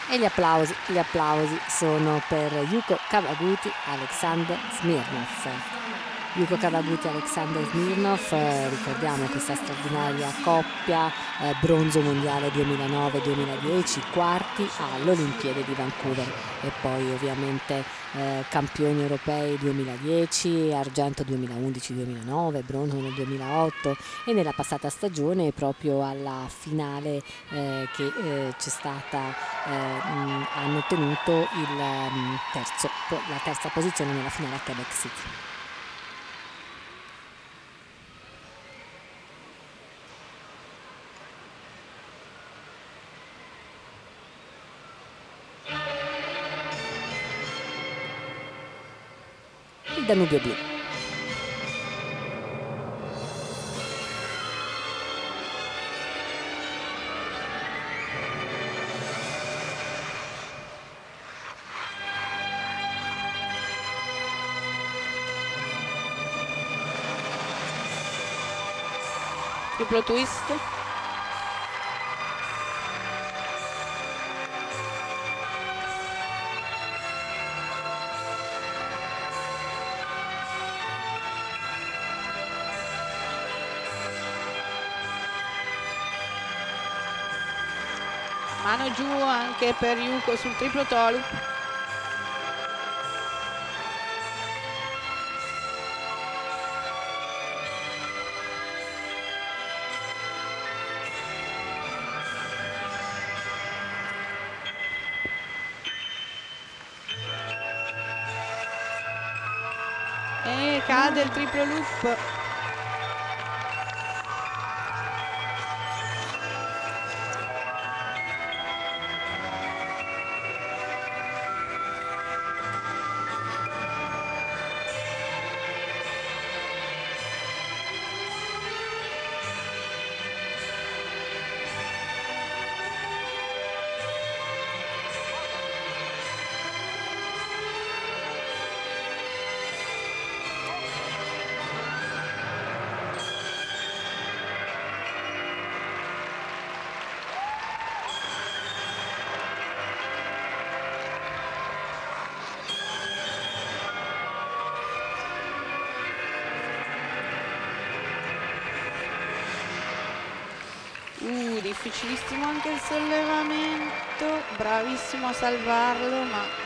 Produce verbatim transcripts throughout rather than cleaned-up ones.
E gli applausi, gli applausi sono per Yuko Kawaguchi, Alexander Smirnov. Yuko Kawaguchi e Alexander Smirnov, eh, ricordiamo questa straordinaria coppia, eh, bronzo mondiale duemilanove duemiladieci, quarti all'Olimpiade di Vancouver e poi ovviamente eh, campioni europei duemiladieci, argento duemilaundici duemilanove, bronzo nel duemilaotto e nella passata stagione proprio alla finale eh, che eh, c'è stata eh, mh, hanno ottenuto il mh, terzo, la terza posizione nella finale a Quebec City. Il Danubio blu. Triplo twist. Mano giù anche per Yuko sul triplo tolu. E cade il triplo loop. Uh, difficilissimo anche il sollevamento, bravissimo a salvarlo, ma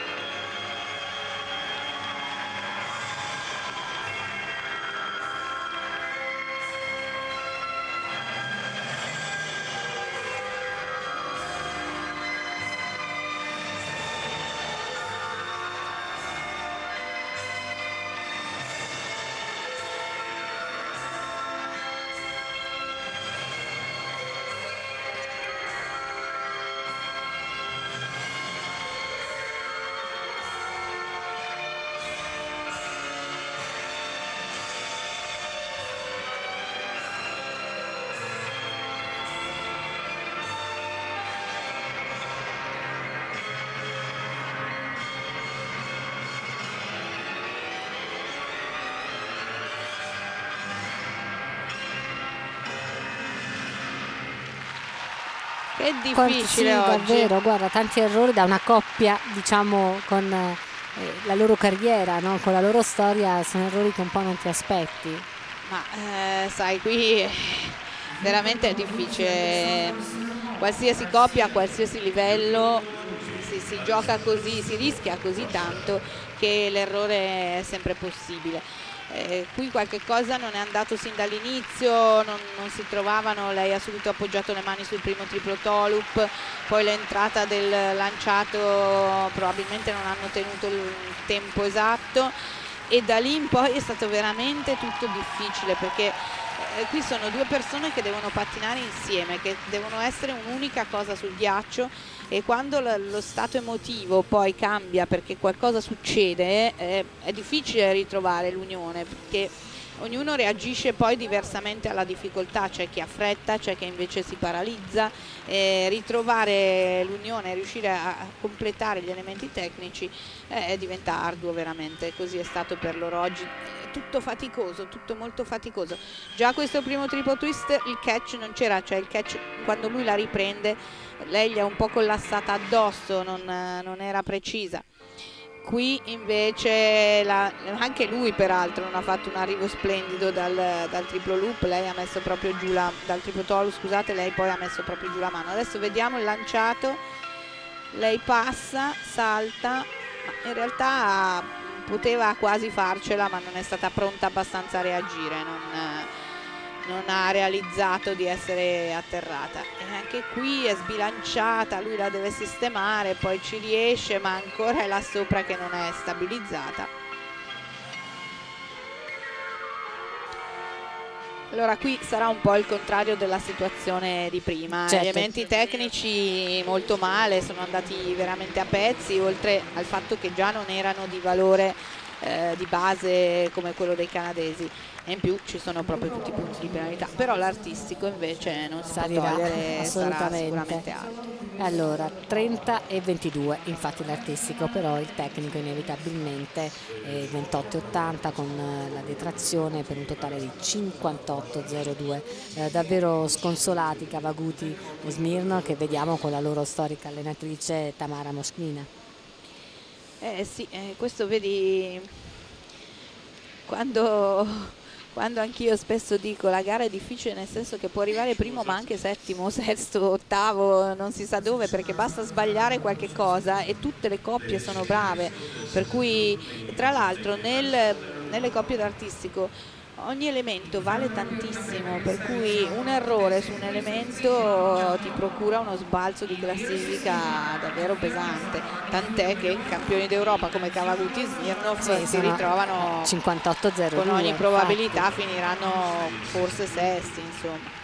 è difficile sì, oggi. Davvero, guarda, tanti errori da una coppia, diciamo, con eh, la loro carriera, no? Con la loro storia, sono errori che un po' non ti aspetti. Ma eh, sai, qui veramente è difficile. Qualsiasi coppia, a qualsiasi livello, si, si gioca così, si rischia così tanto che l'errore è sempre possibile. Eh, qui qualche cosa non è andato sin dall'inizio, non, non si trovavano, lei ha subito appoggiato le mani sul primo triplo toe-loop, poi l'entrata del lanciato probabilmente non hanno tenuto il tempo esatto e da lì in poi è stato veramente tutto difficile, perché eh, qui sono due persone che devono pattinare insieme, che devono essere un'unica cosa sul ghiaccio, e quando lo stato emotivo poi cambia perché qualcosa succede, eh, è difficile ritrovare l'unione, perché ognuno reagisce poi diversamente alla difficoltà, c'è chi ha fretta, c'è chi invece si paralizza, eh, ritrovare l'unione, riuscire a completare gli elementi tecnici eh, diventa arduo veramente, così è stato per loro oggi, tutto faticoso, tutto molto faticoso. Già questo primo triple twist il catch non c'era, cioè il catch quando lui la riprende lei gli è un po' collassata addosso, non, non era precisa. Qui invece la, anche lui peraltro non ha fatto un arrivo splendido dal, dal triplo loop, lei ha messo proprio giù la, dal triplo tolo, scusate, lei poi ha messo proprio giù la mano. Adesso vediamo il lanciato, lei passa, salta, ma in realtà poteva quasi farcela, ma non è stata pronta abbastanza a reagire, non, non ha realizzato di essere atterrata, e anche qui è sbilanciata, lui la deve sistemare, poi ci riesce, ma ancora è là sopra che non è stabilizzata. Allora qui sarà un po' il contrario della situazione di prima, certo. Gli elementi tecnici molto male, sono andati veramente a pezzi, oltre al fatto che già non erano di valore eh, di base come quello dei canadesi, e in più ci sono proprio tutti i punti di penalità, però l'artistico invece non si salirà, può togliere, assolutamente. sarà sicuramente alto. Allora trenta e ventidue infatti l'artistico, però il tecnico inevitabilmente è ventotto e ottanta con la detrazione per un totale di cinquantotto e zero due. Eh, davvero sconsolati Kawaguti e Smirnov, che vediamo con la loro storica allenatrice Tamara Moschnina. Eh sì, eh, questo vedi quando... Quando anch'io spesso dico la gara è difficile, nel senso che può arrivare primo ma anche settimo, sesto, ottavo, non si sa dove, perché basta sbagliare qualche cosa e tutte le coppie sono brave, per cui tra l'altro nel, nelle coppie d'artistico ogni elemento vale tantissimo, per cui un errore su un elemento ti procura uno sbalzo di classifica davvero pesante, tant'è che campioni d'Europa come Kawaguti e Smirnov sì, si ritrovano cinquantotto zero due, con ogni probabilità infatti. finiranno forse sesti, insomma.